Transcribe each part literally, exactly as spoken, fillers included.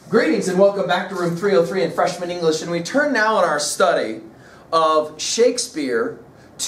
Greetings and welcome back to Room three oh three in Freshman English, and we turn now in our study of Shakespeare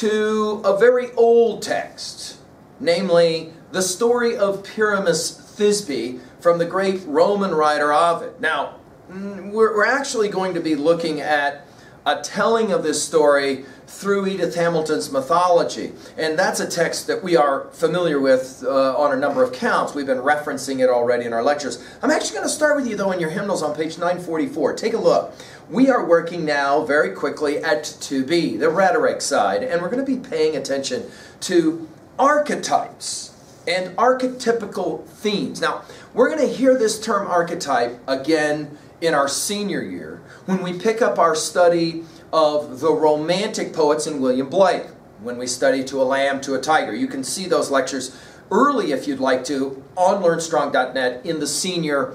to a very old text, namely the story of Pyramus Thisbe from the great Roman writer Ovid. Now, we're, we're actually going to be looking at a telling of this story through Edith Hamilton's mythology, and that's a text that we are familiar with uh, on a number of counts. We've been referencing it already in our lectures. I'm actually going to start with you though in your hymnals on page nine forty-four. Take a look. We are working now very quickly at to be, the rhetoric side, and we're going to be paying attention to archetypes and archetypical themes. Now, we're going to hear this term archetype again in our senior year when we pick up our study of the Romantic poets in William Blake, when we study To a Lamb, to a Tiger. You can see those lectures early if you'd like to on learn strong dot net in the senior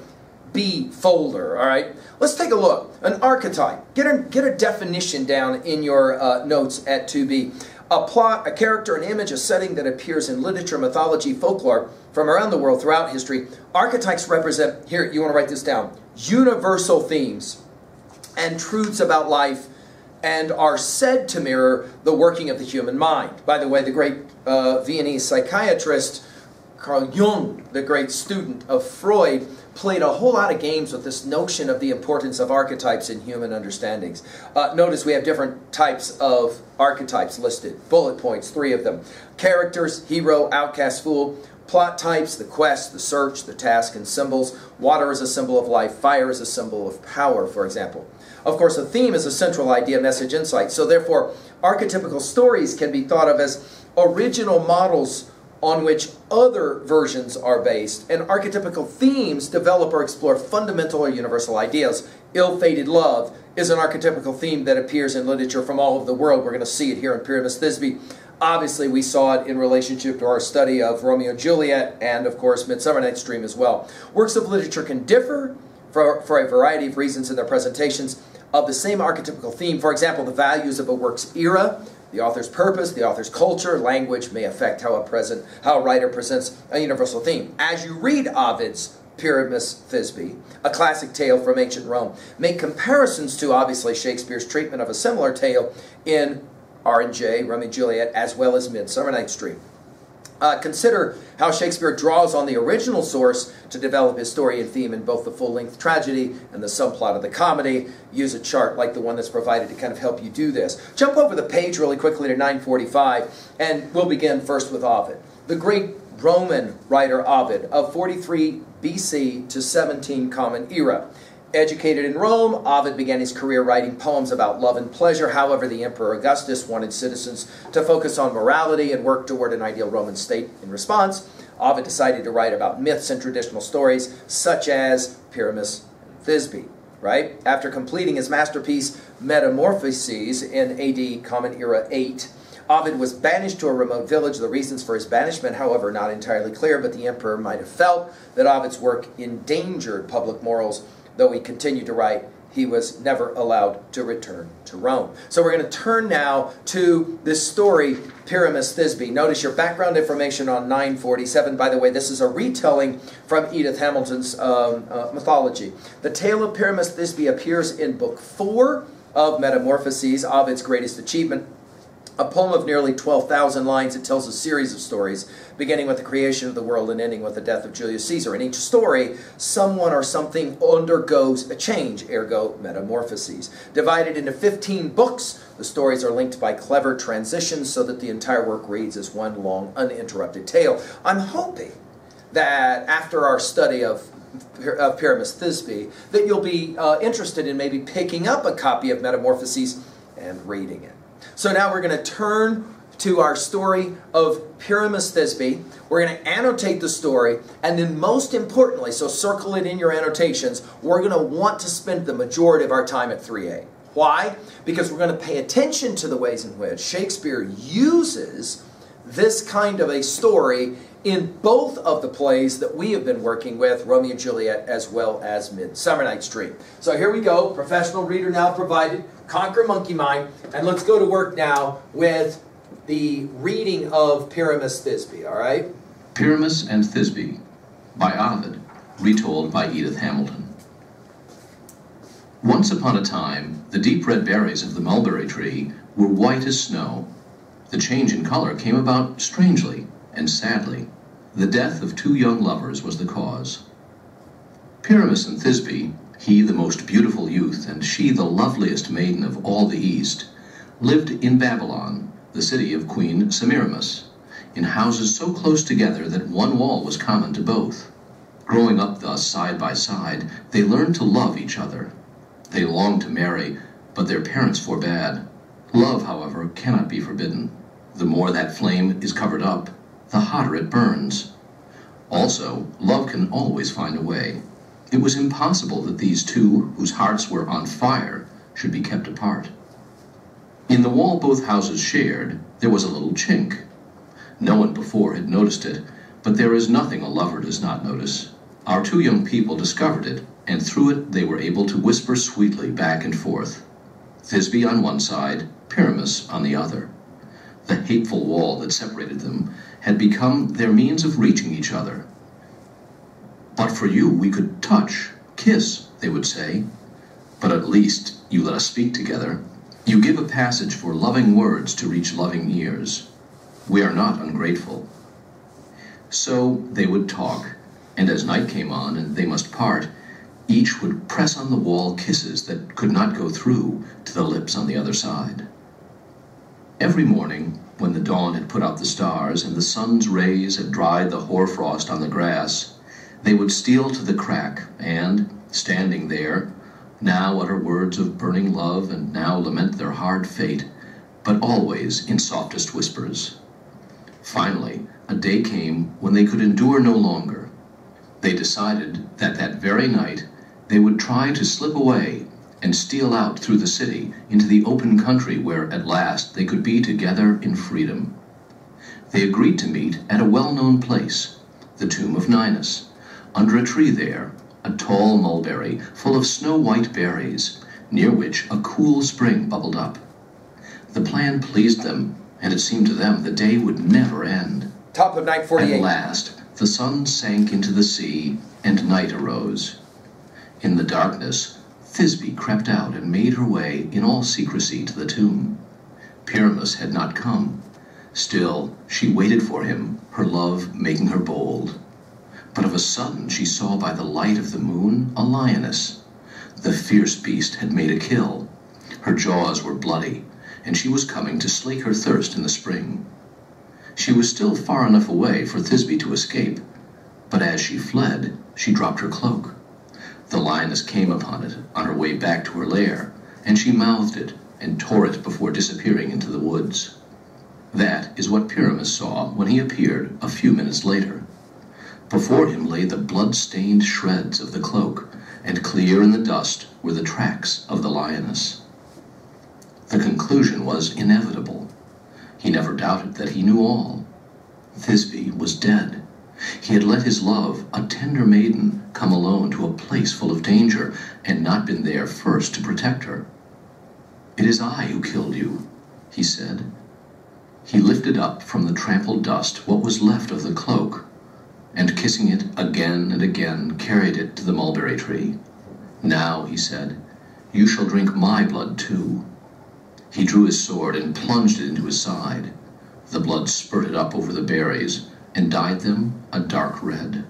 B folder, all right? Let's take a look. An archetype. Get a, get a definition down in your uh, notes at two B. A plot, a character, an image, a setting that appears in literature, mythology, folklore from around the world throughout history. Archetypes represent, here, you want to write this down, universal themes and truths about life, and are said to mirror the working of the human mind. By the way, the great uh, Viennese psychiatrist Carl Jung, the great student of Freud, played a whole lot of games with this notion of the importance of archetypes in human understandings. Uh, notice we have different types of archetypes listed. Bullet points, three of them. Characters, hero, outcast, fool. Plot types, the quest, the search, the task, and symbols. Water is a symbol of life. Fire is a symbol of power, for example. Of course, a theme is a central idea, message, insight. So therefore, archetypical stories can be thought of as original models on which other versions are based, and archetypical themes develop or explore fundamental or universal ideas. Ill-fated love is an archetypical theme that appears in literature from all over the world. We're going to see it here in Pyramus Thisbe. Obviously, we saw it in relationship to our study of Romeo and Juliet and, of course, Midsummer Night's Dream as well. Works of literature can differ for, for a variety of reasons in their presentations of the same archetypical theme. For example, the values of a work's era, the author's purpose, the author's culture, language may affect how a present, how a writer presents a universal theme. As you read Ovid's Pyramus Thisbe, a classic tale from ancient Rome, make comparisons to, obviously, Shakespeare's treatment of a similar tale in R and J, Romeo and Juliet, as well as Midsummer Night's Dream. Uh, consider how Shakespeare draws on the original source to develop his story and theme in both the full-length tragedy and the subplot of the comedy. Use a chart like the one that's provided to kind of help you do this. Jump over the page really quickly to nine forty-five, and we'll begin first with Ovid. The great Roman writer Ovid of forty-three B C to seventeen Common Era. Educated in Rome, Ovid began his career writing poems about love and pleasure. However, the Emperor Augustus wanted citizens to focus on morality and work toward an ideal Roman state. In response, Ovid decided to write about myths and traditional stories, such as Pyramus and Thisbe. Right? After completing his masterpiece, Metamorphoses, in A D Common Era eight, Ovid was banished to a remote village. The reasons for his banishment, however, not entirely clear, but the emperor might have felt that Ovid's work endangered public morals. Though he continued to write, he was never allowed to return to Rome. So we're going to turn now to this story, Pyramus Thisbe. Notice your background information on nine forty-seven. By the way, this is a retelling from Edith Hamilton's um, uh, mythology. The tale of Pyramus Thisbe appears in Book four of Metamorphoses, Ovid's greatest achievement. A poem of nearly twelve thousand lines. It tells a series of stories, beginning with the creation of the world and ending with the death of Julius Caesar. In each story, someone or something undergoes a change, ergo metamorphoses. Divided into fifteen books, the stories are linked by clever transitions so that the entire work reads as one long, uninterrupted tale. I'm hoping that after our study of of Pyramus Thisbe, that you'll be uh, interested in maybe picking up a copy of Metamorphoses and reading it. So now we're going to turn to our story of Pyramus Thisbe. We're going to annotate the story, and then most importantly, so circle it in your annotations, we're going to want to spend the majority of our time at three A. Why? Because we're going to pay attention to the ways in which Shakespeare uses this kind of a story in both of the plays that we have been working with, Romeo and Juliet as well as Midsummer Night's Dream. So here we go, professional reader now provided, conquer monkey mind, and let's go to work now with the reading of Pyramus Thisbe, all right? Pyramus and Thisbe by Ovid, retold by Edith Hamilton. Once upon a time, the deep red berries of the mulberry tree were white as snow. The change in color came about strangely and sadly. The death of two young lovers was the cause. Pyramus and Thisbe, he the most beautiful youth and she the loveliest maiden of all the East, lived in Babylon, the city of Queen Semiramis, in houses so close together that one wall was common to both. Growing up thus side by side, they learned to love each other. They longed to marry, but their parents forbade. Love, however, cannot be forbidden. The more that flame is covered up, the hotter it burns. Also, love can always find a way. It was impossible that these two, whose hearts were on fire, should be kept apart. In the wall both houses shared, there was a little chink. No one before had noticed it, but there is nothing a lover does not notice. Our two young people discovered it, and through it they were able to whisper sweetly back and forth. Thisbe on one side, Pyramus on the other. The hateful wall that separated them had become their means of reaching each other. "But for you we could touch, kiss," they would say. "But at least you let us speak together. You give a passage for loving words to reach loving ears. We are not ungrateful." So they would talk, and as night came on and they must part, each would press on the wall kisses that could not go through to the lips on the other side. Every morning, when the dawn had put out the stars and the sun's rays had dried the hoarfrost on the grass, they would steal to the crack and, standing there, now utter words of burning love and now lament their hard fate, but always in softest whispers. Finally, a day came when they could endure no longer. They decided that that very night they would try to slip away and steal out through the city into the open country where at last they could be together in freedom. They agreed to meet at a well-known place, the tomb of Ninus. Under a tree there, a tall mulberry full of snow-white berries, near which a cool spring bubbled up. The plan pleased them, and it seemed to them the day would never end. Top of night forty-eight. At last, the sun sank into the sea, and night arose. In the darkness, Thisbe crept out and made her way in all secrecy to the tomb. Pyramus had not come. Still, she waited for him, her love making her bold. But of a sudden she saw by the light of the moon a lioness. The fierce beast had made a kill. Her jaws were bloody, and she was coming to slake her thirst in the spring. She was still far enough away for Thisbe to escape, but as she fled, she dropped her cloak. The lioness came upon it on her way back to her lair, and she mouthed it and tore it before disappearing into the woods. That is what Pyramus saw when he appeared a few minutes later. Before him lay the blood-stained shreds of the cloak, and clear in the dust were the tracks of the lioness. The conclusion was inevitable. He never doubted that he knew all. Thisbe was dead. He had let his love, a tender maiden, come alone to a place full of danger, and not been there first to protect her. "It is I who killed you," he said. He lifted up from the trampled dust what was left of the cloak, and kissing it again and again, carried it to the mulberry tree. "Now," he said, "you shall drink my blood too." He drew his sword and plunged it into his side. The blood spurted up over the berries and dyed them a dark red.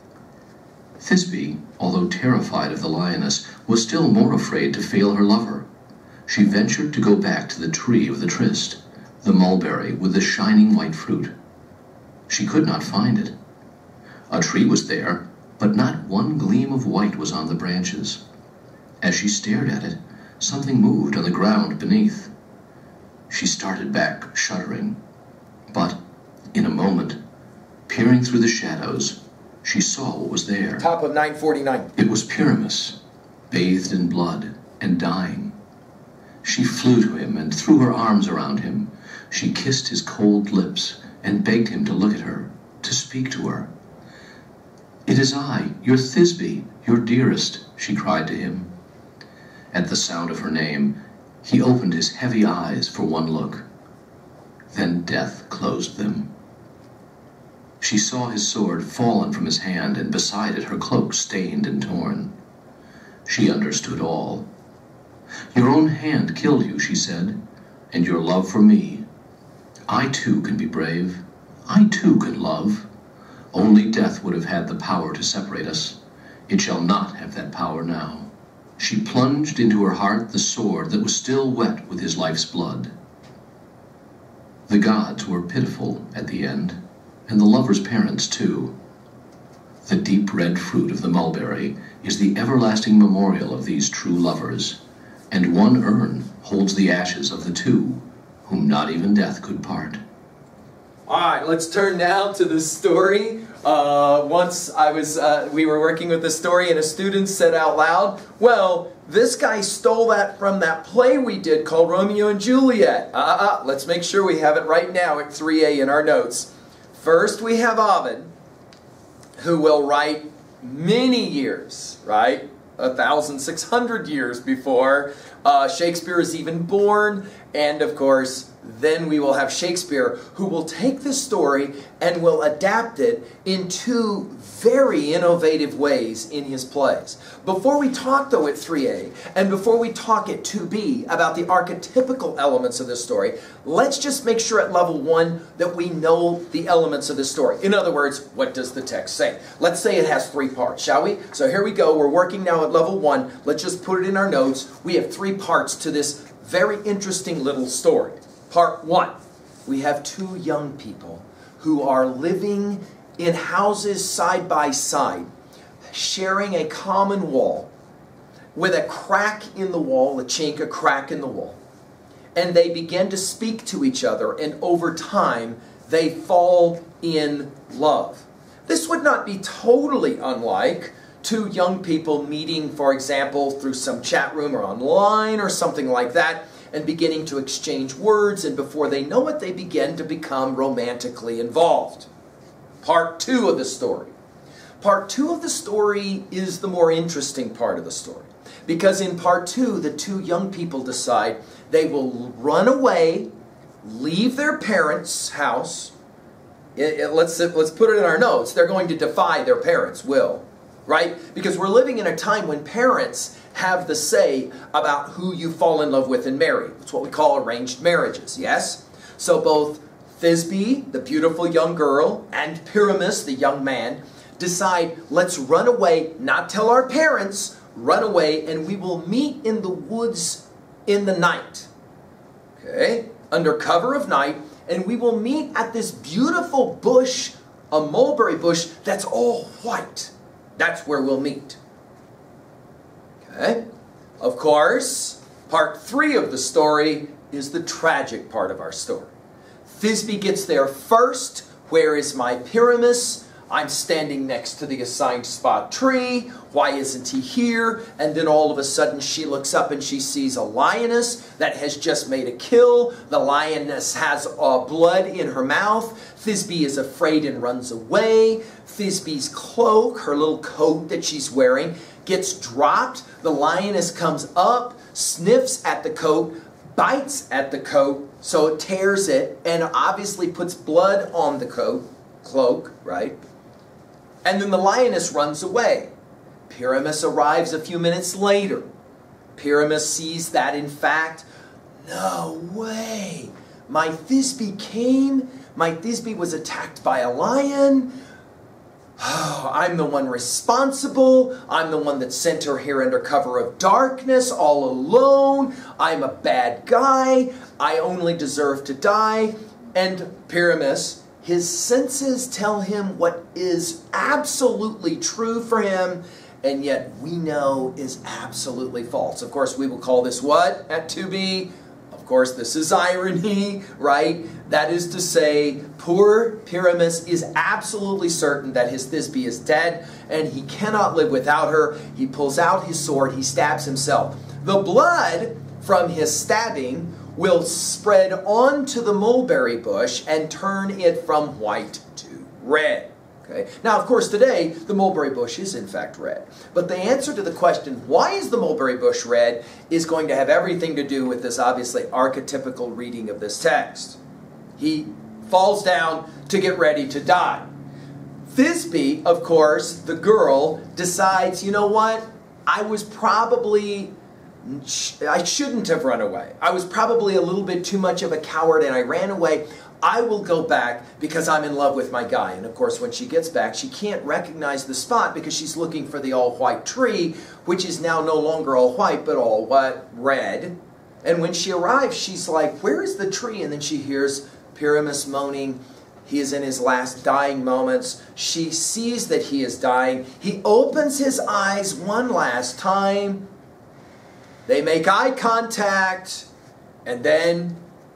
Thisbe, although terrified of the lioness, was still more afraid to fail her lover. She ventured to go back to the tree of the tryst, the mulberry with the shining white fruit. She could not find it. A tree was there, but not one gleam of white was on the branches. As she stared at it, something moved on the ground beneath. She started back, shuddering. But, in a moment, peering through the shadows, she saw what was there. Top of nine forty-nine. It was Pyramus, bathed in blood and dying. She flew to him and threw her arms around him. She kissed his cold lips and begged him to look at her, to speak to her. "It is I, your Thisbe, your dearest," she cried to him. At the sound of her name, he opened his heavy eyes for one look. Then death closed them. She saw his sword fallen from his hand, and beside it her cloak stained and torn. She understood all, Your own hand killed you, she said, and your love for me. I too can be brave. I too can love. Only death would have had the power to separate us. It shall not have that power now. She plunged into her heart the sword that was still wet with his life's blood. The gods were pitiful at the end, and the lover's parents too. The deep red fruit of the mulberry is the everlasting memorial of these true lovers, and one urn holds the ashes of the two, whom not even death could part. All right, let's turn now to the story. Uh, once I was, uh, we were working with the story, and a student said out loud, well, this guy stole that from that play we did called Romeo and Juliet. Uh-uh, let's make sure we have it right now at three A in our notes. First, we have Ovid, who will write many years, right? one thousand six hundred years before uh, Shakespeare is even born. And of course, then we will have Shakespeare, who will take this story and will adapt it in two very innovative ways in his plays. Before we talk, though, at three A, and before we talk at two B about the archetypical elements of this story, let's just make sure at level one that we know the elements of the story. In other words, what does the text say? Let's say it has three parts, shall we? So here we go. We're working now at level one. Let's just put it in our notes. We have three parts to this very interesting little story. Part one, we have two young people who are living in houses side by side, sharing a common wall with a crack in the wall, a chink, a crack in the wall. And they begin to speak to each other, and over time, they fall in love. This would not be totally unlike two young people meeting, for example, through some chat room or online or something like that, and beginning to exchange words, and before they know it, they begin to become romantically involved. Part two of the story. Part two of the story is the more interesting part of the story, because in part two, the two young people decide they will run away, leave their parents' house. It, it, let's, let's put it in our notes. They're going to defy their parents' will, right? Because we're living in a time when parents have the say about who you fall in love with and marry. It's what we call arranged marriages, yes? So both Thisbe, the beautiful young girl, and Pyramus, the young man, decide, let's run away, not tell our parents, run away, and we will meet in the woods in the night. Okay? Under cover of night, and we will meet at this beautiful bush, a mulberry bush that's all white. That's where we'll meet. Okay? Of course, part three of the story is the tragic part of our story. Thisbe gets there first. Where is my Pyramus? I'm standing next to the assigned spot tree. Why isn't he here? And then all of a sudden she looks up and she sees a lioness that has just made a kill. The lioness has uh, blood in her mouth. Thisbe is afraid and runs away. Thisbe's cloak, her little coat that she's wearing, gets dropped. The lioness comes up, sniffs at the coat, bites at the coat, so it tears it, and obviously puts blood on the coat, cloak, right? And then the lioness runs away. Pyramus arrives a few minutes later. Pyramus sees that, in fact, no way. My Thisbe came, my Thisbe was attacked by a lion. Oh, I'm the one responsible. I'm the one that sent her here under cover of darkness, all alone. I'm a bad guy. I only deserve to die. And Pyramus, his senses tell him what is absolutely true for him, and yet we know is absolutely false. Of course, we will call this what at two B? Of course, this is irony, right? That is to say, poor Pyramus is absolutely certain that his Thisbe is dead, and he cannot live without her. He pulls out his sword, he stabs himself. The blood from his stabbing will spread onto the mulberry bush and turn it from white to red. Okay. Now, of course, today, the mulberry bush is in fact red. But the answer to the question, why is the mulberry bush red, is going to have everything to do with this obviously archetypical reading of this text. He falls down to get ready to die. Thisbe, of course, the girl, decides, you know what? I was probably I shouldn't have run away. I was probably a little bit too much of a coward and I ran away. I will go back because I'm in love with my guy. And of course, when she gets back, she can't recognize the spot because she's looking for the all-white tree, which is now no longer all white, but all what? Red. And when she arrives, she's like, where is the tree? And then she hears Pyramus moaning. He is in his last dying moments. She sees that he is dying. He opens his eyes one last time. They make eye contact. And then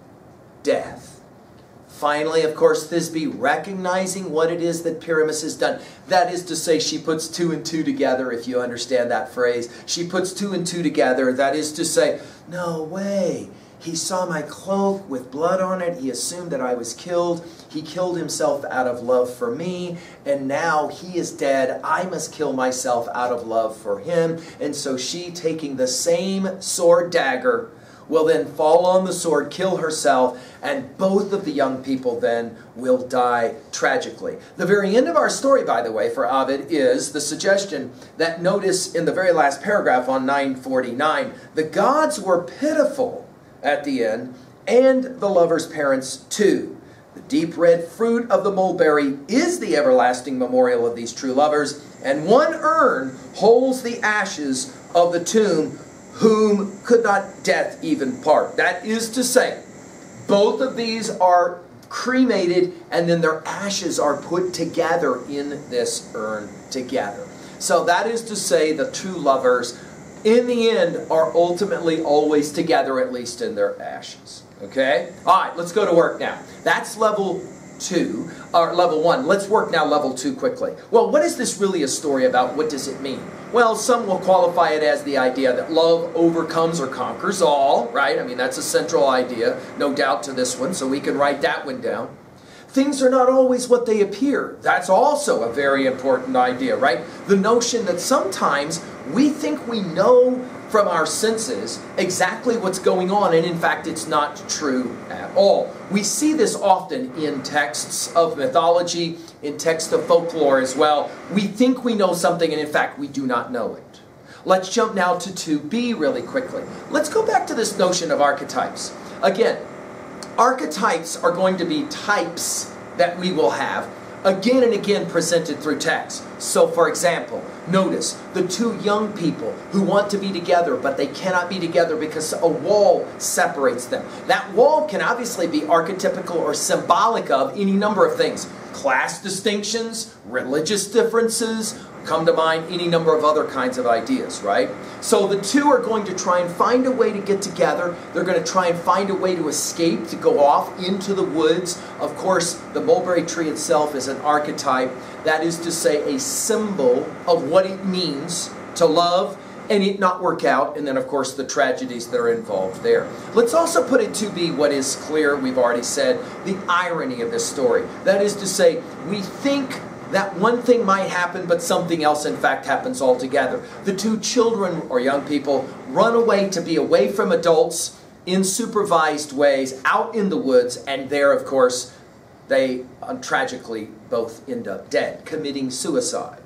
death. Finally, of course, Thisbe, recognizing what it is that Pyramus has done. That is to say, she puts two and two together, if you understand that phrase. She puts two and two together. That is to say, no way. He saw my cloak with blood on it. He assumed that I was killed. He killed himself out of love for me. And now he is dead. I must kill myself out of love for him. And so she, taking the same sword dagger, will then fall on the sword, kill herself, and both of the young people then will die tragically. The very end of our story, by the way, for Ovid is the suggestion that, notice in the very last paragraph on nine forty-nine, the gods were pitiful at the end, and the lovers' parents too. The deep red fruit of the mulberry is the everlasting memorial of these true lovers, and one urn holds the ashes of the tomb whom could not death even part. That is to say, both of these are cremated and then their ashes are put together in this urn together. So that is to say, the two lovers in the end are ultimately always together, at least in their ashes. Okay? All right, let's go to work now. That's level two, or level one. Let's work now level two quickly. Well, what is this really a story about? What does it mean? Well, some will qualify it as the idea that love overcomes or conquers all, right? I mean, that's a central idea, no doubt, to this one, so we can write that one down. Things are not always what they appear. That's also a very important idea, right? The notion that sometimes we think we know from our senses exactly what's going on, and in fact it's not true at all. We see this often in texts of mythology, in texts of folklore as well. We think we know something and in fact we do not know it. Let's jump now to two B really quickly. Let's go back to this notion of archetypes. Again, archetypes are going to be types that we will have again and again presented through text. So for example, notice the two young people who want to be together, but they cannot be together because a wall separates them. That wall can obviously be archetypical or symbolic of any number of things. Class distinctions, religious differences, come to mind any number of other kinds of ideas, right? So the two are going to try and find a way to get together. They're going to try and find a way to escape, to go off into the woods. Of course, the mulberry tree itself is an archetype. That is to say, a symbol of what it means to love and it not work out, and then of course the tragedies that are involved there. Let's also put it to be what is clear, we've already said, the irony of this story. That is to say, we think that one thing might happen, but something else in fact happens altogether. The two children or young people run away to be away from adults in supervised ways out in the woods, and there of course they uh, tragically both end up dead, committing suicide.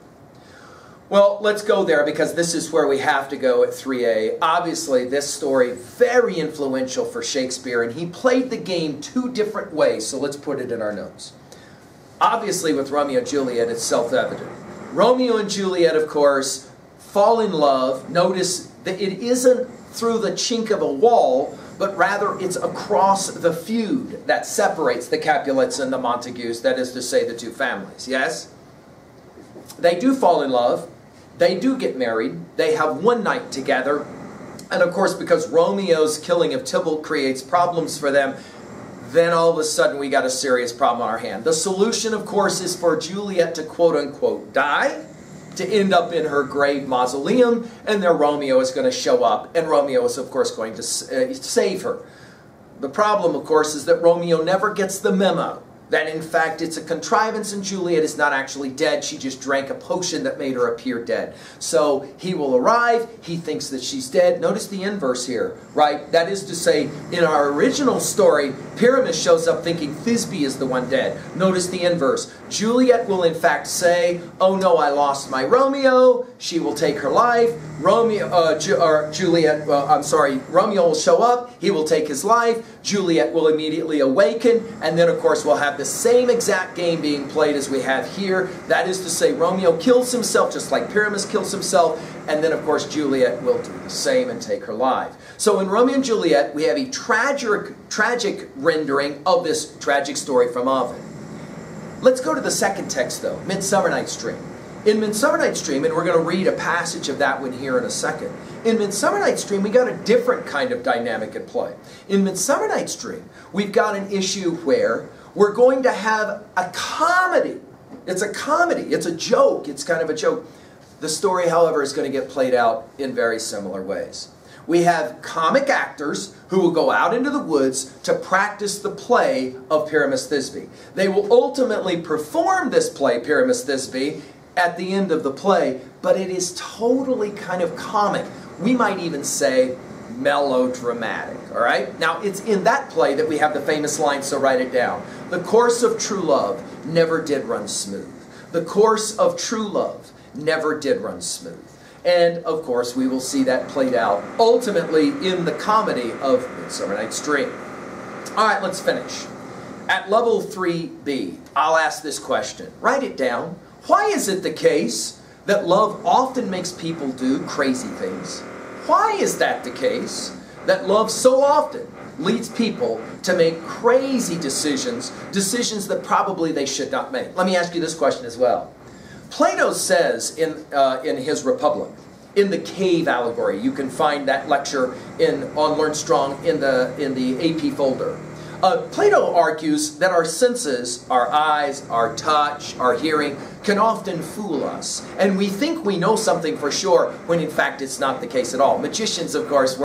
Well, let's go there because this is where we have to go at three A. Obviously, this story, very influential for Shakespeare, and he played the game two different ways, so let's put it in our notes. Obviously, with Romeo and Juliet, it's self-evident. Romeo and Juliet, of course, fall in love. Notice that it isn't through the chink of a wall, but rather it's across the feud that separates the Capulets and the Montagues, that is to say, the two families, yes? They do fall in love. They do get married. They have one night together. And of course, because Romeo's killing of Tybalt creates problems for them, then all of a sudden we got a serious problem on our hand. The solution, of course, is for Juliet to quote-unquote die, to end up in her grave mausoleum, and then Romeo is going to show up, and Romeo is, of course, going to uh, save her. The problem, of course, is that Romeo never gets the memo that, in fact, it's a contrivance and Juliet is not actually dead. She just drank a potion that made her appear dead. So he will arrive. He thinks that she's dead. Notice the inverse here, right? That is to say, in our original story, Pyramus shows up thinking Thisbe is the one dead. Notice the inverse. Juliet will, in fact, say, oh no, I lost my Romeo. She will take her life. Romeo, uh, Ju or Juliet, well, I'm sorry, Romeo will show up, he will take his life, Juliet will immediately awaken, and then of course we'll have the same exact game being played as we have here. That is to say, Romeo kills himself just like Pyramus kills himself, and then of course Juliet will do the same and take her life. So in Romeo and Juliet, we have a tragic, tragic rendering of this tragic story from Ovid. Let's go to the second text though, Midsummer Night's Dream. In Midsummer Night's Dream, and we're going to read a passage of that one here in a second. In Midsummer Night's Dream, we got a different kind of dynamic at play. In Midsummer Night's Dream, we've got an issue where we're going to have a comedy. It's a comedy. It's a joke. It's kind of a joke. The story, however, is going to get played out in very similar ways. We have comic actors who will go out into the woods to practice the play of Pyramus Thisbe. They will ultimately perform this play, Pyramus Thisbe, at the end of the play, but it is totally kind of comic. We might even say melodramatic, all right? Now, it's in that play that we have the famous line, so write it down. The course of true love never did run smooth. The course of true love never did run smooth. And, of course, we will see that played out ultimately in the comedy of Midsummer Night's Dream. All right, let's finish. At level three B, I'll ask this question. Write it down. Why is it the case that love often makes people do crazy things? Why is that the case that love so often leads people to make crazy decisions, decisions that probably they should not make? Let me ask you this question as well. Plato says in, uh, in his Republic, in the cave allegory, you can find that lecture in, on Learn Strong in the, in the A P folder. Uh, Plato argues that our senses, our eyes, our touch, our hearing, can often fool us. And we think we know something for sure when in fact it's not the case at all. Magicians, of course,